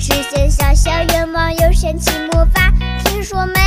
实现小小愿望，有神奇魔法。听说没